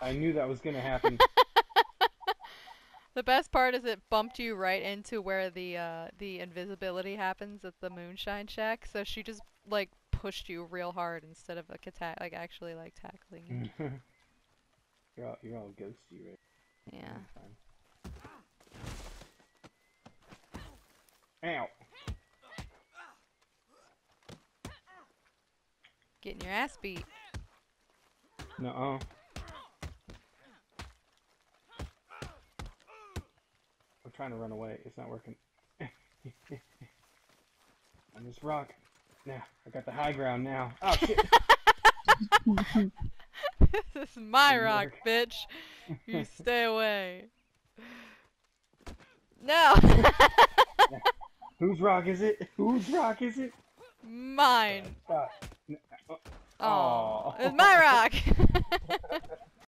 I knew that was gonna happen. The best part is it bumped you right into where the invisibility happens at the moonshine shack. So she just like pushed you real hard instead of like attack, like actually like tackling you. You're all ghosty, right? Yeah. I'm fine. Ow! Getting your ass beat. Nuh-uh. I'm trying to run away. It's not working. On this rock. Now, I got the high ground now. Oh shit! This is my Didn't rock, work. bitch. You stay away. No. Whose rock is it? Whose rock is it? Mine. Stop. Oh, it's my Oh. rock.